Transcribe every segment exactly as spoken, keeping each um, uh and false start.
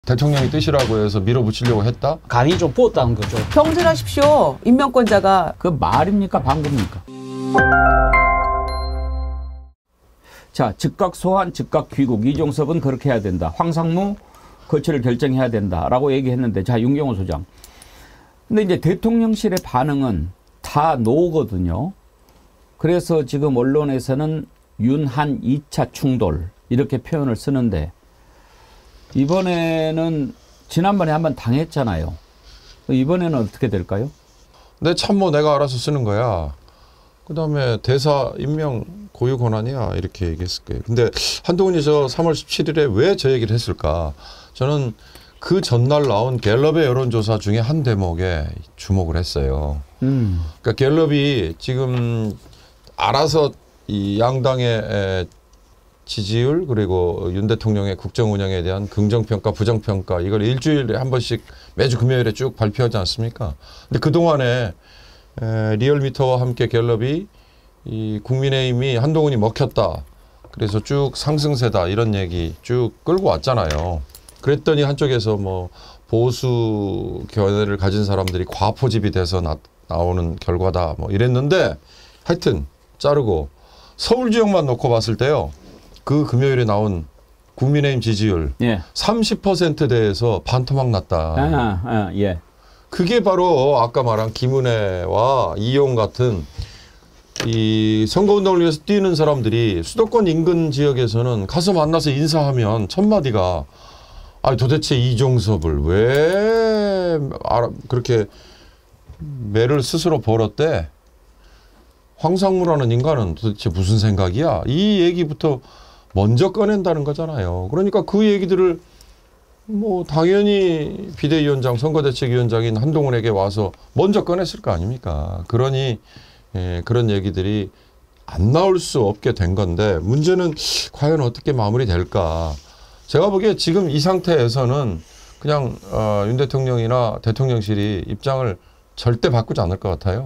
대통령이 뜻이라고 해서 밀어붙이려고 했다? 간이 좀 부었다는 거죠. 경질하십시오. 임명권자가. 그 말입니까? 방금입니까? 자, 즉각 소환, 즉각 귀국. 이종섭은 그렇게 해야 된다. 황상무 거취를 결정해야 된다라고 얘기했는데, 자, 윤경호 소장. 근데 이제 대통령실의 반응은 다 노거든요. 그래서 지금 언론에서는 윤한 이 차 충돌 이렇게 표현을 쓰는데, 이번에는 지난번에 한번 당했잖아요. 이번에는 어떻게 될까요? 내 참모 내가 알아서 쓰는 거야. 그 다음에 대사 임명 고유 권한이야. 이렇게 얘기했을 거예요. 근데 한동훈이 저 삼월 십칠일에 왜 저 얘기를 했을까? 저는 그 전날 나온 갤럽의 여론조사 중에 한 대목에 주목을 했어요. 음. 그러니까 갤럽이 지금 알아서 이 양당의 지지율 그리고 윤 대통령의 국정 운영에 대한 긍정평가, 부정평가 이걸 일주일에 한 번씩 매주 금요일에 쭉 발표하지 않습니까? 근데 그동안에 에, 리얼미터와 함께 갤럽이 이 국민의힘이 한동훈이 먹혔다. 그래서 쭉 상승세다 이런 얘기 쭉 끌고 왔잖아요. 그랬더니 한쪽에서 뭐 보수 견해를 가진 사람들이 과포집이 돼서 나, 나오는 결과다 뭐 이랬는데 하여튼 자르고 서울 지역만 놓고 봤을 때요. 그 금요일에 나온 국민의힘 지지율 예. 삼십 퍼센트대에서 반토막 났다. 아, 아, 예. 그게 바로 아까 말한 김은혜와 이용 같은 이 선거운동을 위해서 뛰는 사람들이 수도권 인근 지역에서는 가서 만나서 인사하면 첫 마디가 아 도대체 이종섭을 왜 알아, 그렇게 매를 스스로 벌었대? 황상무라는 인간은 도대체 무슨 생각이야? 이 얘기부터 먼저 꺼낸다는 거잖아요. 그러니까 그 얘기들을 뭐 당연히 비대위원장, 선거대책위원장인 한동훈에게 와서 먼저 꺼냈을 거 아닙니까? 그러니 예, 그런 얘기들이 안 나올 수 없게 된 건데 문제는 과연 어떻게 마무리될까? 제가 보기에 지금 이 상태에서는 그냥 어, 윤 대통령이나 대통령실이 입장을 절대 바꾸지 않을 것 같아요.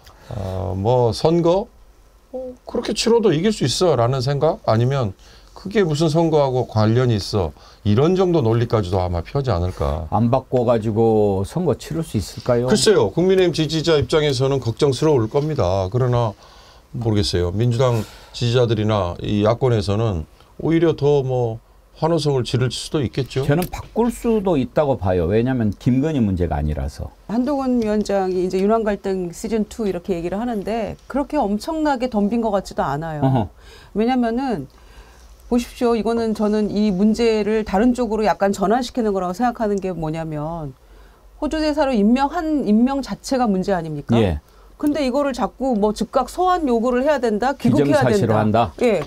어, 뭐 선거 어, 그렇게 치러도 이길 수 있어 라는 생각 아니면 그게 무슨 선거하고 관련이 있어 이런 정도 논리까지도 아마 펴지 않을까. 안 바꿔가지고 선거 치를 수 있을까요? 글쎄요. 국민의힘 지지자 입장에서는 걱정스러울 겁니다. 그러나 모르겠어요. 민주당 지지자들이나 이 야권에서는 오히려 더 뭐 환호성을 지를 수도 있겠죠. 저는 바꿀 수도 있다고 봐요. 왜냐하면 김건희 문제가 아니라서. 한동훈 위원장이 이제 윤핵 갈등 시즌 투 이렇게 얘기를 하는데 그렇게 엄청나게 덤빈 것 같지도 않아요. 어허. 왜냐면은 보십시오. 이거는 저는 이 문제를 다른 쪽으로 약간 전환시키는 거라고 생각하는 게 뭐냐면 호주 대사로 임명한 임명 자체가 문제 아닙니까? 예. 근데 이거를 자꾸 뭐 즉각 소환 요구를 해야 된다, 귀국해야 된다. 한다. 예.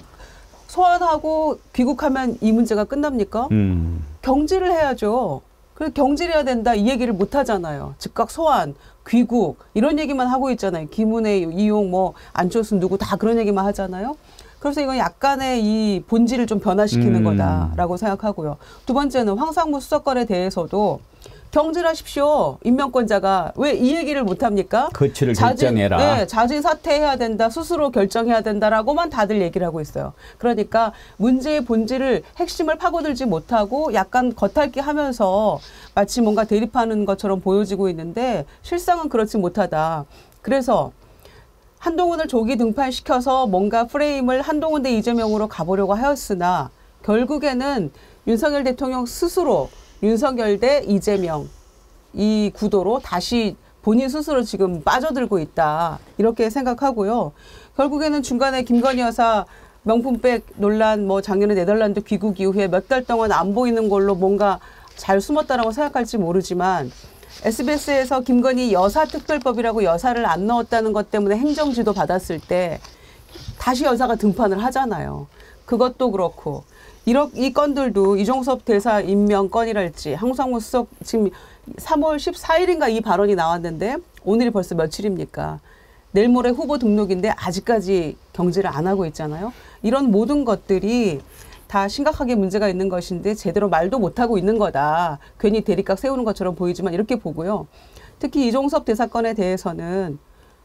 소환하고 귀국하면 이 문제가 끝납니까? 음. 경질을 해야죠. 그래서 경질해야 된다 이 얘기를 못 하잖아요. 즉각 소환, 귀국 이런 얘기만 하고 있잖아요. 김은혜, 이용, 뭐 안철수 누구 다 그런 얘기만 하잖아요. 그래서 이건 약간의 이 본질을 좀 변화시키는 음. 거다라고 생각하고요. 두 번째는 황상무 수석관에 대해서도 경질하십시오. 임명권자가 왜 이 얘기를 못합니까? 거취를 결정해라. 네, 자진 사퇴해야 된다. 스스로 결정해야 된다라고만 다들 얘기를 하고 있어요. 그러니까 문제의 본질을 핵심을 파고들지 못하고 약간 겉핥기 하면서 마치 뭔가 대립하는 것처럼 보여지고 있는데 실상은 그렇지 못하다. 그래서 한동훈을 조기 등판시켜서 뭔가 프레임을 한동훈 대 이재명으로 가보려고 하였으나 결국에는 윤석열 대통령 스스로 윤석열 대 이재명 이 구도로 다시 본인 스스로 지금 빠져들고 있다. 이렇게 생각하고요. 결국에는 중간에 김건희 여사 명품백 논란, 뭐 작년에 네덜란드 귀국 이후에 몇 달 동안 안 보이는 걸로 뭔가 잘 숨었다라고 생각할지 모르지만 에스비에스에서 김건희 여사특별법이라고 여사를 안 넣었다는 것 때문에 행정지도 받았을 때 다시 여사가 등판을 하잖아요. 그것도 그렇고 이런 이 건들도 이종섭 대사 임명 건이랄지 황상무 수석 지금 삼월 십사일인가 이 발언이 나왔는데 오늘이 벌써 며칠입니까? 내일 모레 후보 등록인데 아직까지 경질을 안 하고 있잖아요. 이런 모든 것들이 다 심각하게 문제가 있는 것인데 제대로 말도 못하고 있는 거다. 괜히 대립각 세우는 것처럼 보이지만 이렇게 보고요. 특히 이종섭 대사 건에 대해서는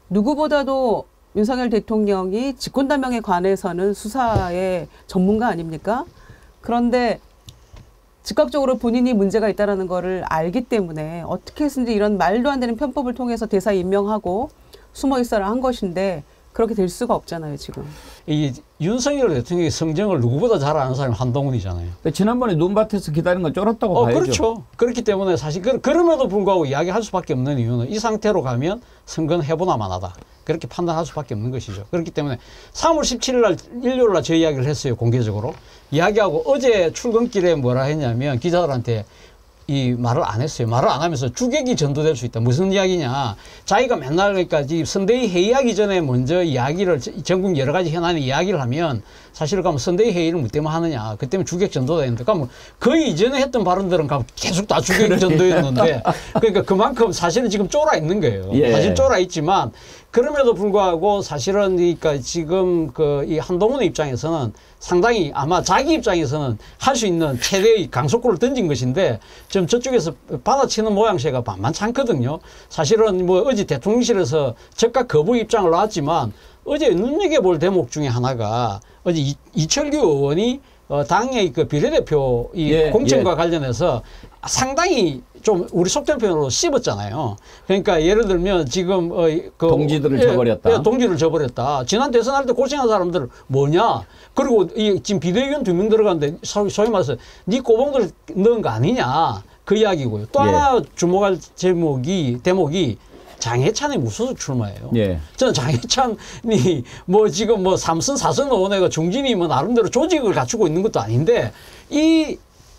누구보다도 윤석열 대통령이 직권남용에 관해서는 수사의 전문가 아닙니까? 그런데 즉각적으로 본인이 문제가 있다는 거를 알기 때문에 어떻게 해서든지 이런 말도 안 되는 편법을 통해서 대사 임명하고 숨어 있어라 한 것인데 그렇게 될 수가 없잖아요, 지금. 이 윤석열 대통령의 성정을 누구보다 잘 아는 사람이 한동훈이잖아요. 지난번에 눈밭에서 기다린 건 쫄았다고 어, 봐야죠. 그렇죠. 그렇기 때문에 사실 그, 그럼에도 불구하고 이야기할 수밖에 없는 이유는 이 상태로 가면 선거는 해보나 마나다. 그렇게 판단할 수밖에 없는 것이죠. 그렇기 때문에 삼월 십칠일 날 일요일 날 저 이야기를 했어요. 공개적으로. 이야기하고 어제 출근길에 뭐라 했냐면 기자들한테 이 말을 안 했어요. 말을 안 하면서 주객이 전도될 수 있다. 무슨 이야기냐. 자기가 맨날 그러니까 선대위 회의하기 전에 먼저 이야기를 전국 여러 가지 현안의 이야기를 하면 사실 가면 선대위 회의를 뭐 때문에 하느냐. 그 때문에 주객 전도가 되는데 그러면 그 이전에 했던 발언들은 가면 계속 다 주객 전도였는데 그러니까 그만큼 사실은 지금 쫄아 있는 거예요. 예. 사실 쫄아 있지만 그럼에도 불구하고 사실은 그러니까 지금 그 이 한동훈의 입장에서는 상당히 아마 자기 입장에서는 할 수 있는 최대의 강속구를 던진 것인데 좀 저쪽에서 받아치는 모양새가 만만치 않거든요. 사실은 뭐 어제 대통령실에서 즉각 거부 입장을 놨지만 어제 눈여겨볼 대목 중에 하나가 어제 이, 이철규 의원이 어, 당의 그 비례대표 이 예, 공천과 예. 관련해서 상당히 좀 우리 속된 표현으로 씹었잖아요. 그러니까 예를 들면 지금 어, 그 동지들을 예, 저버렸다. 예, 동지를 저버렸다. 지난 대선할 때 고생한 사람들 뭐냐. 그리고 이 지금 비대위원 두 명 들어갔는데 소위 말해서 네 꼬봉들 넣은 거 아니냐. 그 이야기고요. 또 예. 하나 주목할 제목이 대목이 장해찬의 무소속 출마예요. 예. 저는 장해찬이 뭐 지금 뭐 삼선 사선 의원회가 중진이 뭐 나름대로 조직을 갖추고 있는 것도 아닌데 이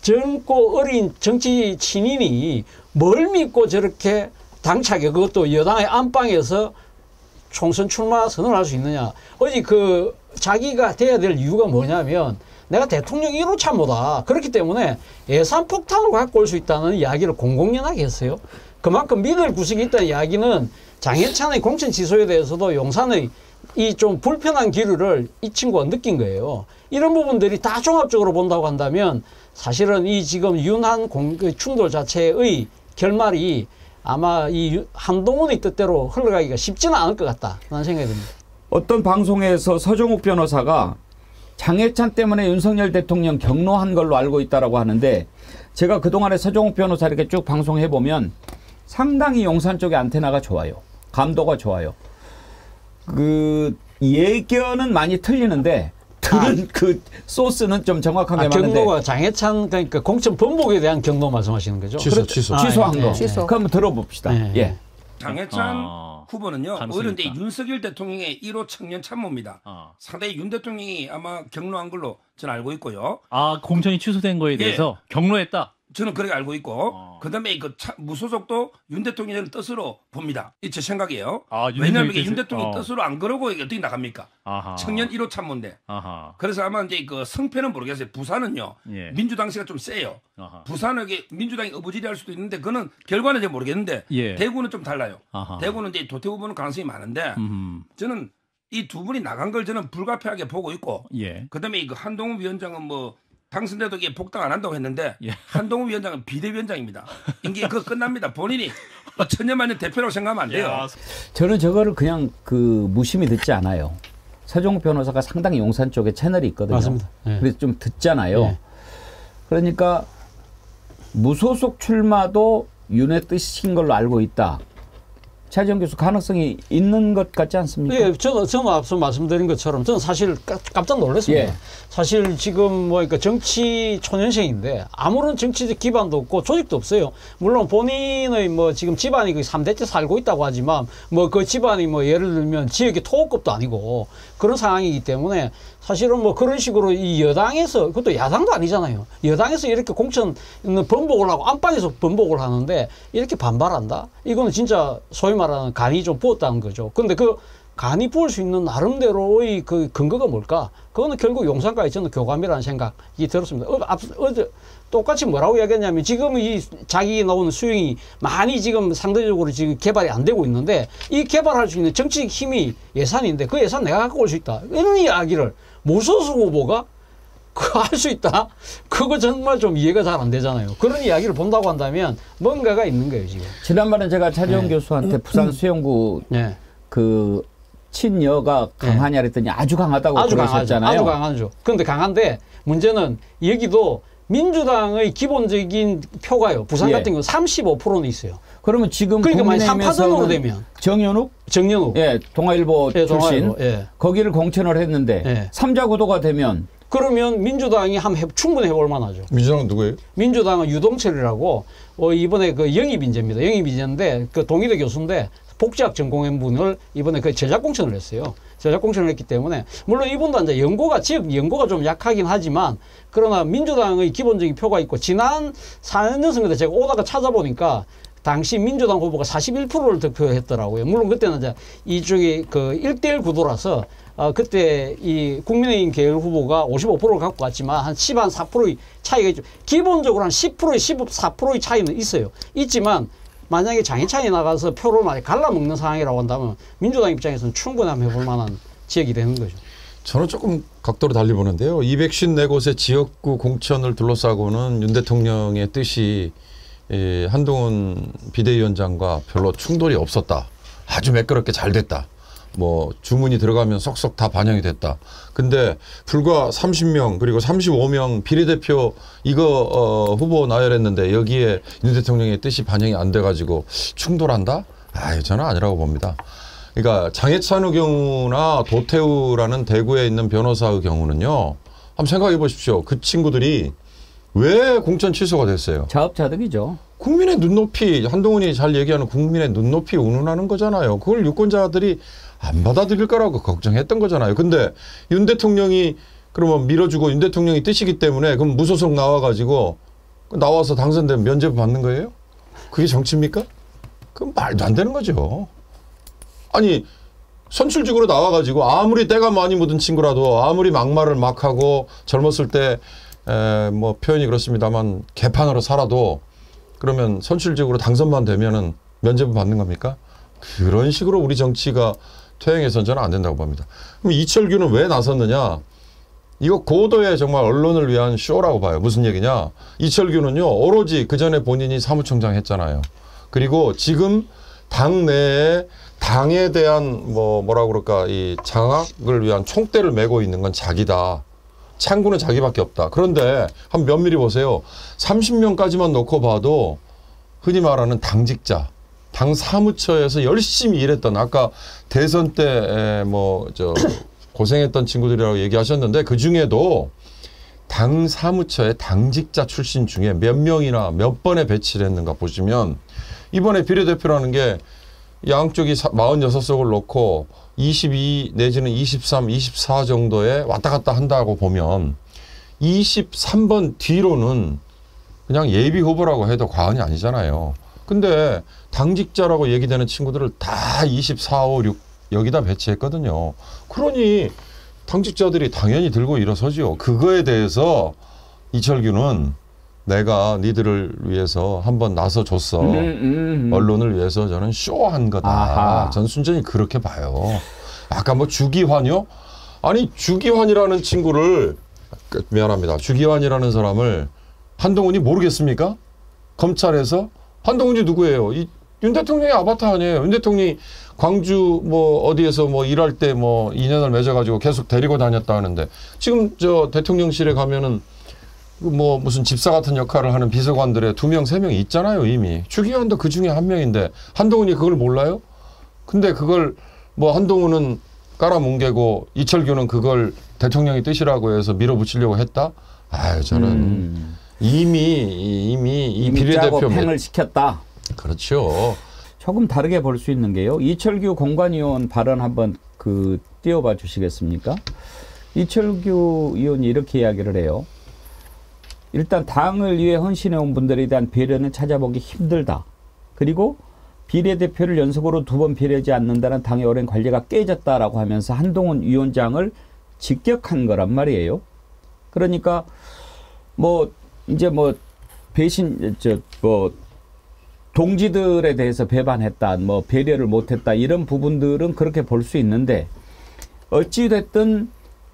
젊고 어린 정치 친인이 뭘 믿고 저렇게 당차게 그것도 여당의 안방에서 총선 출마 선언을 할 수 있느냐. 어제 그 자기가 돼야 될 이유가 뭐냐면 내가 대통령 일 호 참모다. 그렇기 때문에 예산 폭탄을 갖고 올 수 있다는 이야기를 공공연하게 했어요. 그만큼 믿을 구석이 있다는 이야기는 장해찬의 공천 취소에 대해서도 용산의 이 좀 불편한 기류를 이 친구가 느낀 거예요. 이런 부분들이 다 종합적으로 본다고 한다면 사실은 이 지금 윤한 공, 충돌 자체의 결말이 아마 이 한동훈의 뜻대로 흘러가기가 쉽지는 않을 것 같다는 생각이 듭니다. 어떤 방송에서 서정욱 변호사가 장해찬 때문에 윤석열 대통령 경로한 걸로 알고 있다라고 하는데 제가 그동안에 서정욱 변호사 이렇게 쭉 방송해 보면 상당히 용산 쪽의 안테나가 좋아요. 감도가 좋아요. 그 예견은 많이 틀리는데 들은 아, 그 소스는 좀 정확하게 아, 맞는데 경로가 장해찬 그러니까 공천 번복에 대한 경로 말씀하시는 거죠? 취소, 그렇, 취소. 취소한 아, 거. 예, 취소. 그럼 한번 들어봅시다. 예. 예. 장해찬 어, 후보는요. 가능성이 오히려 이제 있다. 윤석열 대통령의 일 호 청년 참모입니다. 어. 상당히 윤 대통령이 아마 경로한 걸로 저는 알고 있고요. 아, 공천이 취소된 거에 대해서 경로했다. 저는 그렇게 알고 있고 어. 그다음에 그 차, 무소속도 윤 대통령의 뜻으로 봅니다. 이 제 생각이에요. 아, 윤 왜냐하면 대통령의 이게 윤 뜻을- 대통령 어. 뜻으로 안 그러고 이게 어떻게 나갑니까? 아하. 청년 일 호 참모인데. 아하. 그래서 아마 이제 그 성패는 모르겠어요. 부산은요. 예. 민주당시가 좀 세요. 아하. 부산에게 민주당이 어부지리할 수도 있는데 그거는 결과는 잘 모르겠는데 예. 대구는 좀 달라요. 아하. 대구는 이제 도태우 후보는 가능성이 많은데 음. 저는 이 두 분이 나간 걸 저는 불가피하게 보고 있고 예. 그다음에 이거 한동훈 위원장은 뭐 당선돼도 이게 복당 안 한다고 했는데 예. 한동훈 위원장은 비대위원장입니다. 이게 그거 끝납니다. 본인이 천년만년 대표라고 생각하면 안 돼요. 야, 저는 저거를 그냥 그 무심히 듣지 않아요. 서정욱 변호사가 상당히 용산 쪽에 채널이 있거든요. 맞습니다. 예. 그래서 좀 듣잖아요. 예. 그러니까 무소속 출마도 윤의 뜻인 걸로 알고 있다. 차지영 교수 가능성이 있는 것 같지 않습니까? 예, 저는, 저는 앞서 말씀드린 것처럼 저는 사실 깜- 깜짝 놀랐습니다. 예. 사실 지금 뭐 그러니까 정치 초년생인데 아무런 정치적 기반도 없고 조직도 없어요. 물론 본인의 뭐 지금 집안이 그 삼 대째 살고 있다고 하지만 뭐 그 집안이 뭐 예를 들면 지역의 토호급도 아니고 그런 상황이기 때문에 사실은 뭐 그런 식으로 이 여당에서 그것도 야당도 아니잖아요. 여당에서 이렇게 공천 번복을 하고 안방에서 번복을 하는데 이렇게 반발한다? 이거는 진짜 소위 말하는 간이 좀 부었다는 거죠. 근데 그 간이 부을 수 있는 나름대로의 그 근거가 뭘까? 그거는 결국 용산과의 저는 교감이라는 생각이 들었습니다. 어, 앞, 어제 똑같이 뭐라고 이야기했냐면 지금 이 자기 나오는 수용이 많이 지금 상대적으로 지금 개발이 안 되고 있는데 이 개발할 수 있는 정치적 힘이 예산인데 그 예산 내가 갖고 올 수 있다. 이런 이야기를 무소속 후보가 그거 할 수 있다? 그거 정말 좀 이해가 잘 안 되잖아요. 그런 이야기를 본다고 한다면 뭔가가 있는 거예요, 지금. 지난번에 제가 차지영 네. 교수한테 부산 수영구 네. 그 친여가 강하냐 그랬더니 아주 강하다고 아주 강하죠. 그러셨잖아요. 아주 강하죠. 그런데 강한데 문제는 여기도 민주당의 기본적인 표가요. 부산 예. 같은 경우 삼십오 퍼센트는 있어요. 그러면 지금 그러니까 만약 삼 파전으로 국민의힘에서는 되면 정연욱 정연욱 예, 동아일보 예, 출신 동아일보, 예. 거기를 공천을 했는데 예. 삼자 구도가 되면 그러면 민주당이 한번 해, 충분히 해볼 만하죠. 민주당은 누구예요? 민주당은 유동철이라고 어, 이번에 그 영입인재입니다. 영입인재인데 그 동의대 교수인데 복지학 전공한 분을 이번에 그 전략 공천을 했어요. 전략 공천을 했기 때문에 물론 이분도 이제 연고가 지역 연고가 좀 약하긴 하지만 그러나 민주당의 기본적인 표가 있고 지난 사 년 선거 때 제가 오다가 찾아보니까 당시 민주당 후보가 사십일 퍼센트를 득표했더라고요. 물론 그때는 이제 이쪽이 그 일 대일 구도라서 어, 그때 이 국민의힘 계열 후보가 오십오 퍼센트를 갖고 갔지만 한 십, 한 사 퍼센트의 차이가 있죠. 기본적으로 한 십 퍼센트, 십사 퍼센트의 차이는 있어요. 있지만 만약에 장애차이 나가서 표를 많이 갈라먹는 상황이라고 한다면 민주당 입장에서는 충분히 한번 해볼 만한 지역이 되는 거죠. 저는 조금 각도로 달리 보는데요. 이백오십사 곳의 지역구 공천을 둘러싸고는 윤 대통령의 뜻이 이 한동훈 비대위원장과 별로 충돌이 없었다. 아주 매끄럽게 잘 됐다. 뭐 주문이 들어가면 쏙쏙 다 반영이 됐다. 근데 불과 삼십 명 그리고 삼십오 명 비례대표 이거 어, 후보 나열했는데 여기에 윤 대통령의 뜻이 반영이 안 돼가지고 충돌한다? 아유 저는 아니라고 봅니다. 그러니까 장해찬의 경우나 도태우라는 대구에 있는 변호사의 경우는요. 한번 생각해 보십시오. 그 친구들이 왜 공천 취소가 됐어요? 자업자득이죠. 국민의 눈높이, 한동훈이 잘 얘기하는 국민의 눈높이 운운하는 거잖아요. 그걸 유권자들이 안 받아들일 거라고 걱정했던 거잖아요. 근데 윤 대통령이 그러면 밀어주고 윤 대통령이 뜻이기 때문에 그럼 무소속 나와가지고 나와서 당선되면 면죄부 받는 거예요? 그게 정치입니까? 그건 말도 안 되는 거죠. 아니 선출직으로 나와가지고 아무리 때가 많이 묻은 친구라도 아무리 막말을 막 하고 젊었을 때 에, 뭐 표현이 그렇습니다만 개판으로 살아도 그러면 선출직으로 당선만 되면은 면죄부 받는 겁니까? 그런 식으로 우리 정치가 퇴행해서는 저는 안 된다고 봅니다. 그럼 이철규는 왜 나섰느냐? 이거 고도의 정말 언론을 위한 쇼라고 봐요. 무슨 얘기냐? 이철규는요 오로지 그 전에 본인이 사무총장 했잖아요. 그리고 지금 당 내에 당에 대한 뭐 뭐라 그럴까 이 장악을 위한 총대를 메고 있는 건 자기다. 창구는 자기밖에 없다. 그런데 한 면밀히 보세요. 삼십 명까지만 놓고 봐도 흔히 말하는 당직자, 당 사무처에서 열심히 일했던 아까 대선 때 뭐 저 고생했던 친구들이라고 얘기하셨는데 그 중에도 당 사무처의 당직자 출신 중에 몇 명이나 몇 번에 배치를 했는가 보시면 이번에 비례대표라는 게 양쪽이 사십육 석을 놓고 이십이 내지는 이십삼, 이십사 정도에 왔다 갔다 한다고 보면 이십삼 번 뒤로는 그냥 예비 후보라고 해도 과언이 아니잖아요. 근데 당직자라고 얘기되는 친구들을 다 이십사, 오, 육 여기다 배치했거든요. 그러니 당직자들이 당연히 들고 일어서죠. 그거에 대해서 이철규는 내가 니들을 위해서 한번 나서줬어. 음, 음, 음. 언론을 위해서 저는 쇼한 거다. 아하. 전 순전히 그렇게 봐요. 아까 뭐 주기환이요? 아니 주기환이라는 친구를 미안합니다. 주기환이라는 사람을 한동훈이 모르겠습니까? 검찰에서 한동훈이 누구예요? 이 윤 대통령의 아바타 아니에요. 윤 대통령이 광주 뭐 어디에서 뭐 일할 때 뭐 인연을 맺어가지고 계속 데리고 다녔다 하는데 지금 저 대통령실에 가면은 뭐 무슨 집사 같은 역할을 하는 비서관들의 두 명, 세 명 있잖아요, 이미. 주기환도 그 중에 한 명인데 한동훈이 그걸 몰라요? 근데 그걸 뭐 한동훈은 깔아뭉개고 이철규는 그걸 대통령의 뜻이라고 해서 밀어붙이려고 했다? 아유, 저는 음. 이미 이미 이 이미 비례대표 짜고 팽을 시켰다. 그렇죠. 조금 다르게 볼 수 있는 게요. 이철규 공관위원 발언 한번 그 띄워봐 주시겠습니까? 이철규 의원이 이렇게 이야기를 해요. 일단 당을 위해 헌신해온 분들에 대한 배려는 찾아보기 힘들다. 그리고 비례대표를 연속으로 두 번 배려하지 않는다는 당의 오랜 관리가 깨졌다라고 하면서 한동훈 위원장을 직격한 거란 말이에요. 그러니까 뭐 이제 뭐 배신 저 뭐 동지들에 대해서 배반했다, 뭐 배려를 못했다 이런 부분들은 그렇게 볼 수 있는데 어찌 됐든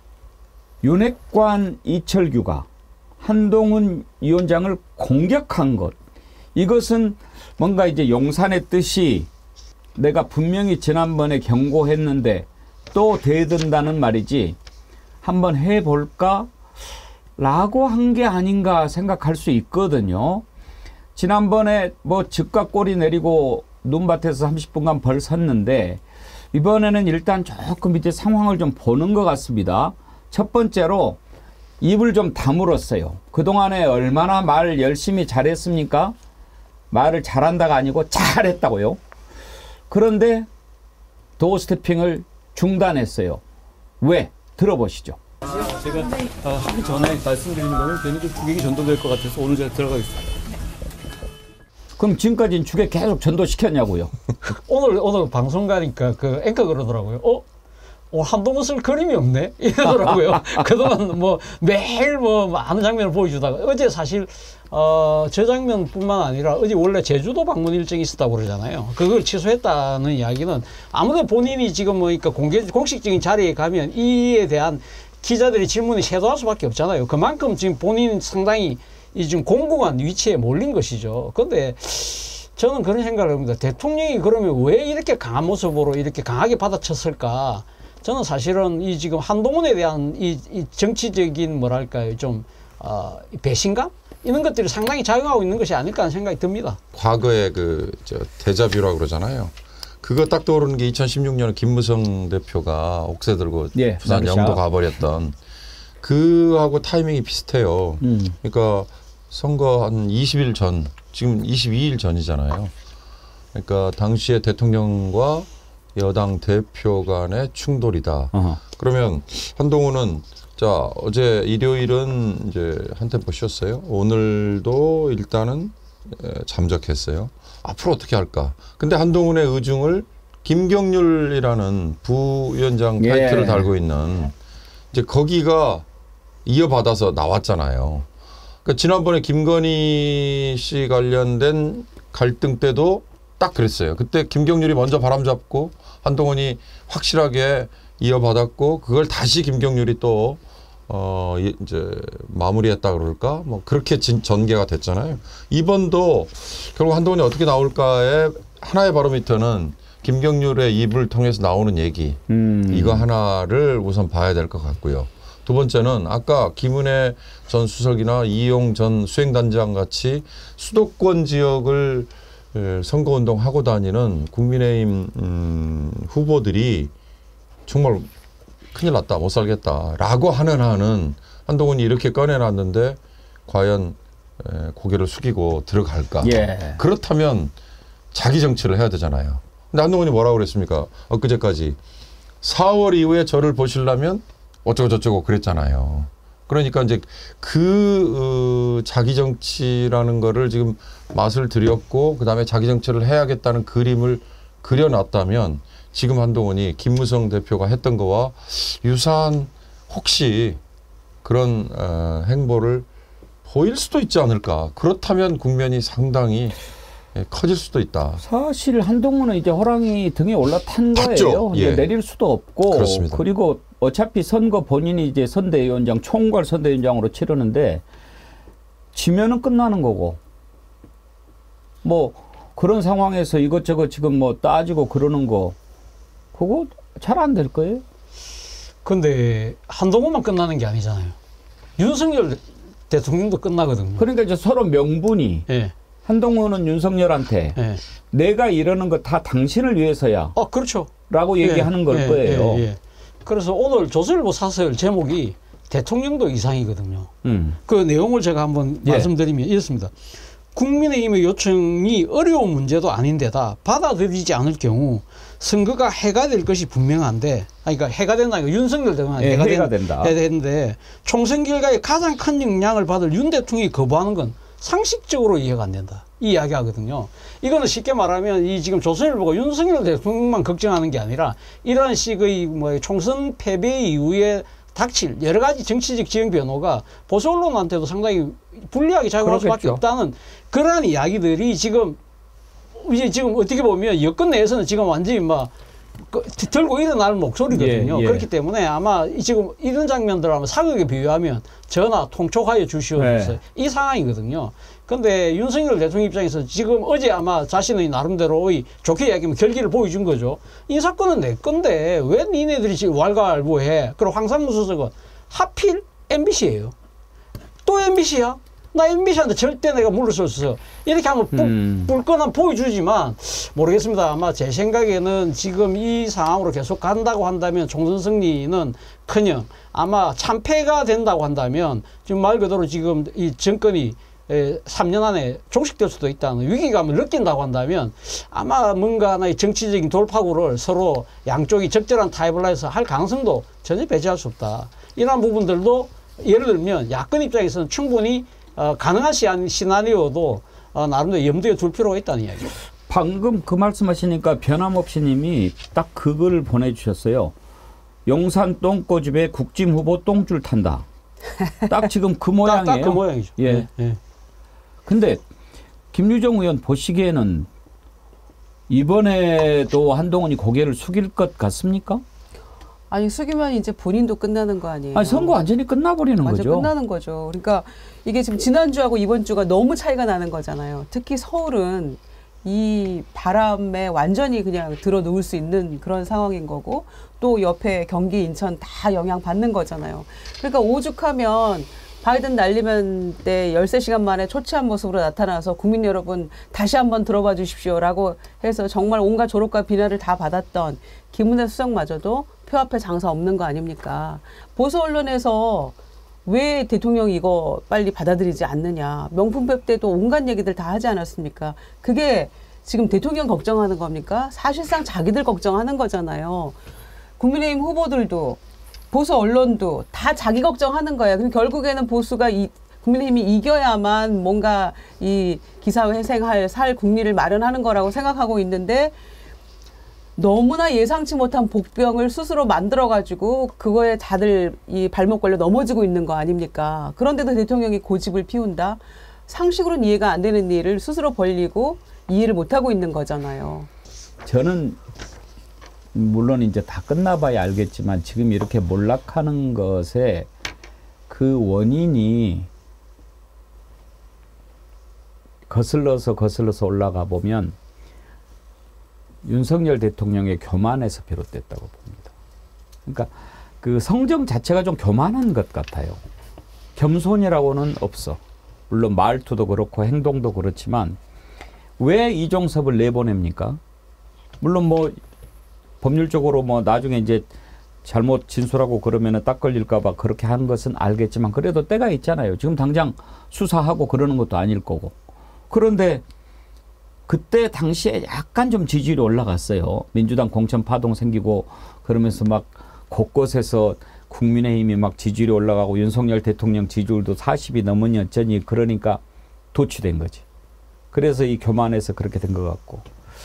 윤핵관 이철규가 한동훈 위원장을 공격한 것, 이것은 뭔가 이제 용산의 뜻이 내가 분명히 지난번에 경고했는데 또 대든다는 말이지 한번 해볼까? 라고 한 게 아닌가 생각할 수 있거든요. 지난번에 뭐 즉각 꼬리 내리고 눈밭에서 삼십 분간 벌 섰는데 이번에는 일단 조금 이제 상황을 좀 보는 것 같습니다. 첫 번째로 입을 좀 다물었어요. 그동안에 얼마나 말 열심히 잘했습니까? 말을 잘한다가 아니고 잘했다고요. 그런데 도어 스태핑을 중단했어요. 왜? 들어보시죠. 제가 어, 하기 전에 말씀드리는 거는 괜히 좀 주객이 전도될 것 같아서 오늘 제가 들어가겠습니다. 그럼 지금까지는 주객 계속 전도시켰냐고요. 오늘 오늘 방송 가니까 그 앵커 그러더라고요. 어? 오, 한동훈 쓸 그림이 없네? 이러더라고요. 그동안 뭐 매일 뭐 많은 장면을 보여주다가 어제 사실 어, 저 장면뿐만 아니라 어제 원래 제주도 방문 일정이 있었다고 그러잖아요. 그걸 취소했다는 이야기는 아무래도 본인이 지금 뭐 그러니까 공개 공식적인 자리에 가면 이에 대한 기자들의 질문이 쇄도할 수밖에 없잖아요. 그만큼 지금 본인 상당히 이 좀 공공한 위치에 몰린 것이죠. 그런데 저는 그런 생각을 합니다. 대통령이 그러면 왜 이렇게 강한 모습으로 이렇게 강하게 받아쳤을까? 저는 사실은 이 지금 한동훈에 대한 이, 이 정치적인 뭐랄까요 좀 어, 배신감 이런 것들이 상당히 작용하고 있는 것이 아닐까 하는 생각이 듭니다. 과거에 그 저 데자뷰라고 그러잖아요. 그거 딱 떠오르는 게 이천십육 년에 김무성 대표가 옥새 들고 예, 부산 나르샤. 영도 가버렸던 그하고 타이밍이 비슷해요. 음. 그러니까 선거 한 이십 일 전, 지금 이십이 일 전이잖아요. 그러니까 당시에 대통령과 여당 대표 간의 충돌이다. 어허. 그러면 한동훈은 자 어제 일요일은 이제 한 템포 쉬었어요. 오늘도 일단은 잠적했어요. 앞으로 어떻게 할까? 근데 한동훈의 의중을 김경률이라는 부위원장 타이틀을 예. 달고 있는 이제 거기가 이어받아서 나왔잖아요. 그러니까 지난번에 김건희 씨 관련된 갈등 때도 딱 그랬어요. 그때 김경률이 먼저 바람 잡고 한동훈이 확실하게 이어받았고 그걸 다시 김경률이 또 어 이제 마무리했다 그럴까 뭐 그렇게 진, 전개가 됐잖아요. 이번도 결국 한동훈이 어떻게 나올까의 하나의 바로미터는 김경률의 입을 통해서 나오는 얘기 음. 이거 하나를 우선 봐야 될 것 같고요. 두 번째는 아까 김은혜 전 수석이나 이용 전 수행단장 같이 수도권 지역을 선거운동 하고 다니는 국민의힘 음, 후보들이 정말 큰일 났다 못 살겠다라고 하는 한은 한동훈이 이렇게 꺼내놨는데 과연 고개를 숙이고 들어갈까? 예. 그렇다면 자기 정치를 해야 되잖아요. 근데 한동훈이 뭐라고 그랬습니까? 엊그제까지 사월 이후에 저를 보시려면 어쩌고 저쩌고 그랬잖아요. 그러니까 이제 그 어, 자기 정치라는 거를 지금 맛을 들였고 그다음에 자기 정치를 해야겠다는 그림을 그려놨다면 지금 한동훈이 김무성 대표가 했던 거와 유사한 혹시 그런 어, 행보를 보일 수도 있지 않을까. 그렇다면 국면이 상당히 커질 수도 있다. 사실 한동훈은 이제 호랑이 등에 올라탄 탔죠. 거예요. 예. 내릴 수도 없고. 그렇습니다. 그리고 어차피 선거 본인이 이제 선대위원장, 총괄 선대위원장으로 치르는데 지면은 끝나는 거고. 뭐 그런 상황에서 이것저것 지금 뭐 따지고 그러는 거 그거 잘 안 될 거예요. 근데 한동훈만 끝나는 게 아니잖아요. 윤석열 대통령도 끝나거든요. 그러니까 이제 서로 명분이 예. 한동훈은 윤석열한테 예. 내가 이러는 거 다 당신을 위해서야 아, 그렇죠. 라고 얘기하는 예, 걸 예, 거예요. 예, 예. 그래서 오늘 조선일보 사설 제목이 대통령도 이상이거든요. 음. 그 내용을 제가 한번 예. 말씀드리면 이렇습니다. 국민의힘의 요청이 어려운 문제도 아닌데다 받아들이지 않을 경우 선거가 해가 될 것이 분명한데, 아니, 그러니까 해가 된다니까 윤석열 대통령 예, 해가, 해가 된, 된다. 해야 되는데 총선 결과에 가장 큰 영향을 받을 윤 대통령이 거부하는 건 상식적으로 이해가 안 된다. 이 이야기 하거든요. 이거는 쉽게 말하면 이 지금 조선일보가 윤석열 대통령만 걱정하는 게 아니라 이러한 식의 뭐 총선 패배 이후에 닥칠 여러 가지 정치적 지형 변호가 보수 언론한테도 상당히 불리하게 작용할 수밖에 그렇겠죠. 없다는 그러한 이야기들이 지금 이제 지금 어떻게 보면 여권 내에서는 지금 완전히 막 그, 들고 일어날 목소리거든요. 예, 예. 그렇기 때문에 아마 지금 이런 장면들 아마 사극에 비유하면 전화 통촉하여 주시옵소서 네. 이 상황이거든요. 근데 윤석열 대통령 입장에서 지금 어제 아마 자신의 나름대로의 좋게 이야기하면 결기를 보여준 거죠. 이 사건은 내 건데 왜 니네들이 지금 왈가왈부해. 그리고 황상무 수석은 하필 엠비씨예요. 또 엠비씨야? 나 엠비씨한테 절대 내가 물러섰어. 이렇게 하면 음. 뿔끈한 보여주지만 모르겠습니다. 아마 제 생각에는 지금 이 상황으로 계속 간다고 한다면 총선 승리는 커녕 아마 참패가 된다고 한다면 지금 말 그대로 지금 이 정권이 삼 년 안에 종식될 수도 있다는 위기감을 느낀다고 한다면 아마 뭔가 하나의 정치적인 돌파구를 서로 양쪽이 적절한 타협을 해서 할 가능성도 전혀 배제할 수 없다. 이러한 부분들도 예를 들면 야권 입장에서는 충분히 어, 가능한 시안, 시나리오도 어, 나름대로 염두에 둘 필요가 있다는 이야기죠. 방금 그 말씀하시니까 변함없이 님이 딱 그걸 보내주셨어요. 용산 똥꼬집에 국짐 후보 똥줄 탄다. 딱 지금 그 모양이에요. 딱 그 모양이죠. 예. 네, 네. 근데 김유정 의원 보시기에는 이번에도 한동훈이 고개를 숙일 것 같습니까? 아니 숙이면 이제 본인도 끝나는 거 아니에요? 아니, 선거 완전히 끝나버리는 완전 거죠. 끝나는 거죠. 그러니까 이게 지금 지난주하고 이번 주가 너무 차이가 나는 거잖아요. 특히 서울은 이 바람에 완전히 그냥 들어 누울 수 있는 그런 상황인 거고 또 옆에 경기, 인천 다 영향 받는 거잖아요. 그러니까 오죽하면 바이든 날리면 때 열세 시간 만에 초췌한 모습으로 나타나서 국민 여러분 다시 한번 들어봐 주십시오라고 해서 정말 온갖 조롱과 비난을 다 받았던 김은혜 수석마저도 표 앞에 장사 없는 거 아닙니까? 보수 언론에서 왜 대통령이 이거 빨리 받아들이지 않느냐. 명품백 때도 온갖 얘기들 다 하지 않았습니까? 그게 지금 대통령 걱정하는 겁니까? 사실상 자기들 걱정하는 거잖아요. 국민의힘 후보들도 보수 언론도 다 자기 걱정하는 거예요. 그럼 결국에는 보수가 이 국민의힘이 이겨야만 뭔가 이 기사회생할 살 국리를 마련하는 거라고 생각하고 있는데 너무나 예상치 못한 복병을 스스로 만들어가지고 그거에 다들 이 발목 걸려 넘어지고 있는 거 아닙니까? 그런데도 대통령이 고집을 피운다? 상식으로는 이해가 안 되는 일을 스스로 벌리고 이해를 못하고 있는 거잖아요. 저는 물론 이제 다 끝나봐야 알겠지만 지금 이렇게 몰락하는 것에 그 원인이 거슬러서 거슬러서 올라가 보면 윤석열 대통령의 교만에서 비롯됐다고 봅니다. 그러니까 그 성정 자체가 좀 교만한 것 같아요. 겸손이라고는 없어. 물론 말투도 그렇고 행동도 그렇지만 왜 이종섭을 내보냅니까? 물론 뭐 법률적으로 뭐 나중에 이제 잘못 진술하고 그러면은 딱 걸릴까봐 그렇게 하는 것은 알겠지만 그래도 때가 있잖아요. 지금 당장 수사하고 그러는 것도 아닐 거고. 그런데 그때 당시에 약간 좀 지지율이 올라갔어요. 민주당 공천 파동 생기고 그러면서 막 곳곳에서 국민의힘이 막 지지율이 올라가고 윤석열 대통령 지지율도 사십이 넘으니 어쩌니 그러니까 도취된 거지. 그래서 이 교만에서 그렇게 된 것 같고.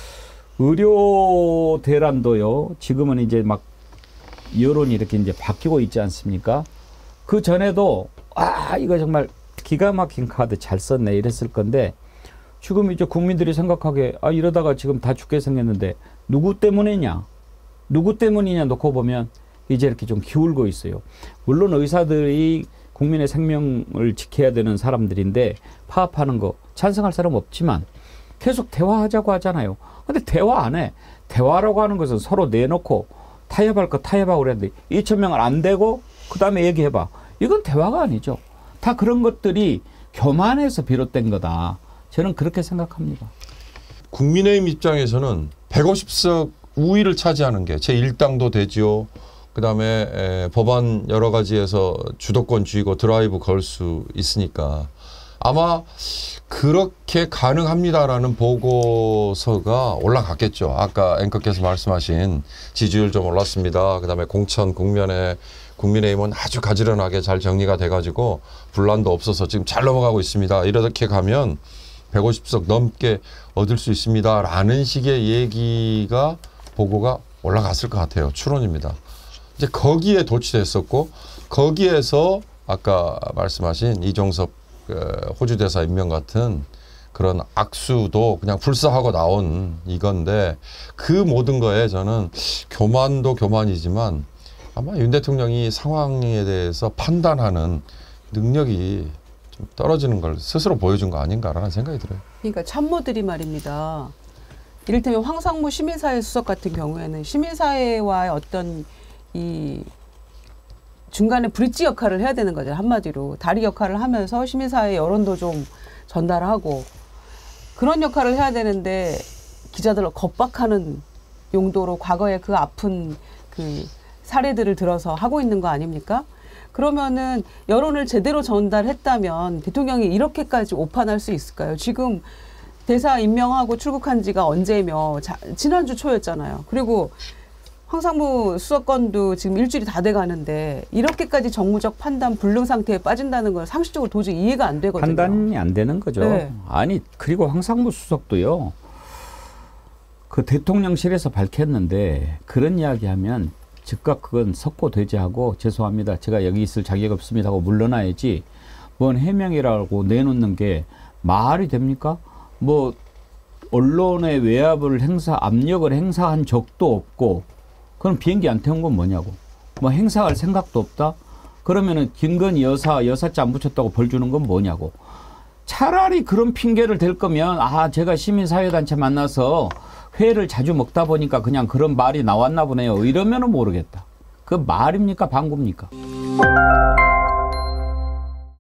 의료 대란도요. 지금은 이제 막 여론이 이렇게 이제 바뀌고 있지 않습니까? 그 전에도 아 이거 정말 기가 막힌 카드 잘 썼네 이랬을 건데 지금 이제 국민들이 생각하기에 아 이러다가 지금 다 죽게 생겼는데 누구 때문이냐? 누구 때문이냐 놓고 보면 이제 이렇게 좀 기울고 있어요. 물론 의사들이 국민의 생명을 지켜야 되는 사람들인데 파업하는 거 찬성할 사람 없지만 계속 대화하자고 하잖아요. 근데 대화 안 해. 대화라고 하는 것은 서로 내놓고 타협할 거 타협하고 그랬는데 이천 명은 안 되고 그 다음에 얘기해봐. 이건 대화가 아니죠. 다 그런 것들이 교만에서 비롯된 거다. 저는 그렇게 생각합니다. 국민의힘 입장에서는 백오십 석 우위를 차지하는 게 제일 당도 되지요. 그다음에 에, 법안 여러 가지에서 주도권 쥐고 드라이브 걸 수 있으니까 아마 그렇게 가능합니다라는 보고서가 올라갔겠죠. 아까 앵커께서 말씀하신 지지율 좀 올랐습니다. 그다음에 공천 국면에 국민의힘은 아주 가지런하게 잘 정리가 돼가지고 분란도 없어서 지금 잘 넘어가고 있습니다. 이렇게 가면 백오십 석 넘게 얻을 수 있습니다라는 식의 얘기가 보고가 올라갔을 것 같아요. 추론입니다. 이제 거기에 도취됐었고 거기에서 아까 말씀하신 이종섭 호주 대사 임명 같은 그런 악수도 그냥 불사하고 나온 이건데 그 모든 거에 저는 교만도 교만이지만 아마 윤 대통령이 상황에 대해서 판단하는 능력이 좀 떨어지는 걸 스스로 보여준 거 아닌가라는 생각이 들어요. 그러니까 참모들이 말입니다. 이를테면 황상무 시민사회 수석 같은 경우에는 시민사회와의 어떤 이 중간에 브릿지 역할을 해야 되는 거죠. 한마디로 다리 역할을 하면서 시민사회 여론도 좀 전달하고 그런 역할을 해야 되는데 기자들을 겁박하는 용도로 과거에 그 아픈 그 사례들을 들어서 하고 있는 거 아닙니까? 그러면은 여론을 제대로 전달했다면 대통령이 이렇게까지 오판할 수 있을까요? 지금 대사 임명하고 출국한 지가 언제며 자, 지난주 초였잖아요. 그리고 황상무 수석건도 지금 일주일이 다 돼가는데 이렇게까지 정무적 판단 불능 상태에 빠진다는 건 상식적으로 도저히 이해가 안 되거든요. 판단이 안 되는 거죠. 네. 아니 그리고 황상무 수석도요. 그 대통령실에서 밝혔는데 그런 이야기하면 즉각 그건 석고대죄하고 죄송합니다. 제가 여기 있을 자격 없습니다 하고 물러나야지 뭔 해명이라고 내놓는 게 말이 됩니까? 뭐 언론의 외압을 행사, 압력을 행사한 적도 없고 그럼 비행기 안 태운 건 뭐냐고. 뭐 행사할 생각도 없다? 그러면은 김건희 여사, 여사자 안 붙였다고 벌 주는 건 뭐냐고. 차라리 그런 핑계를 댈 거면 아 제가 시민사회단체 만나서 회를 자주 먹다 보니까 그냥 그런 말이 나왔나 보네요. 이러면은 모르겠다. 그 말입니까? 방구입니까?